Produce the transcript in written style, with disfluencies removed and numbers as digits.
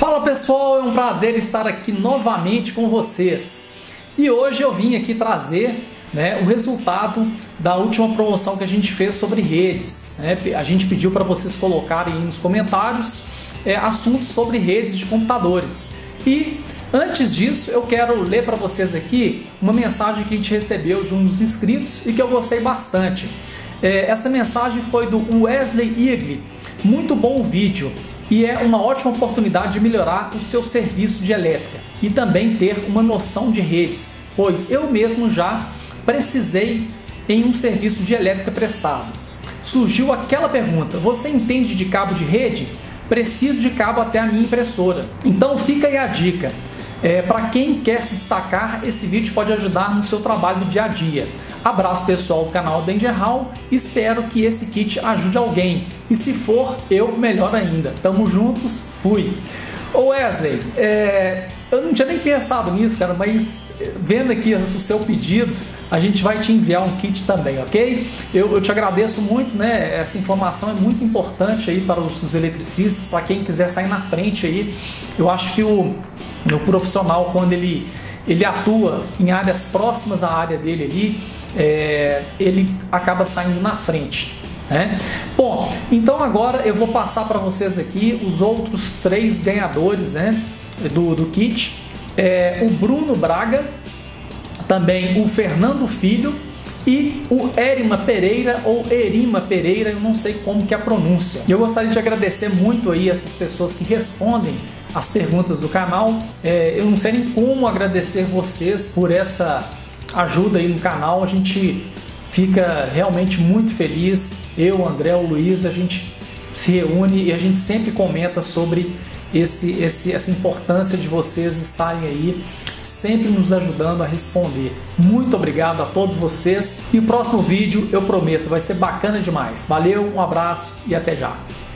Fala pessoal, é um prazer estar aqui novamente com vocês. E hoje eu vim aqui trazer o resultado da última promoção que a gente fez sobre redes. A gente pediu para vocês colocarem aí nos comentários assuntos sobre redes de computadores. E antes disso, eu quero ler para vocês aqui uma mensagem que a gente recebeu de um dos inscritos e que eu gostei bastante. Essa mensagem foi do Wesley Igli. Muito bom o vídeo e é uma ótima oportunidade de melhorar o seu serviço de elétrica e também ter uma noção de redes, pois eu mesmo já precisei em um serviço de elétrica prestado. Surgiu aquela pergunta: você entende de cabo de rede? Preciso de cabo até a minha impressora. Então fica aí a dica. Para quem quer se destacar, esse vídeo pode ajudar no seu trabalho do dia a dia. Abraço pessoal do canal Danger Hall, espero que esse kit ajude alguém. E se for, eu melhor ainda. Tamo juntos, fui! Ô Wesley, eu não tinha nem pensado nisso, cara, mas vendo aqui o seu pedido, a gente vai te enviar um kit também, ok? Eu te agradeço muito, essa informação é muito importante aí para os eletricistas, para quem quiser sair na frente aí. Eu acho que o profissional, quando ele atua em áreas próximas à área dele ali, ele acaba saindo na frente. Bom, então agora eu vou passar para vocês aqui os outros 3 ganhadores do kit. O Bruno Braga, também o Fernando Filho e o Erima Pereira ou Erima Pereira, eu não sei como que é a pronúncia. Eu gostaria de agradecer muito aí essas pessoas que respondem as perguntas do canal. Eu não sei nem como agradecer vocês por essa ajuda aí no canal. A gente fica realmente muito feliz. Eu, o André, o Luiz, a gente se reúne e a gente sempre comenta sobre essa importância de vocês estarem aí, sempre nos ajudando a responder. Muito obrigado a todos vocês. E o próximo vídeo, eu prometo, vai ser bacana demais. Valeu, um abraço e até já.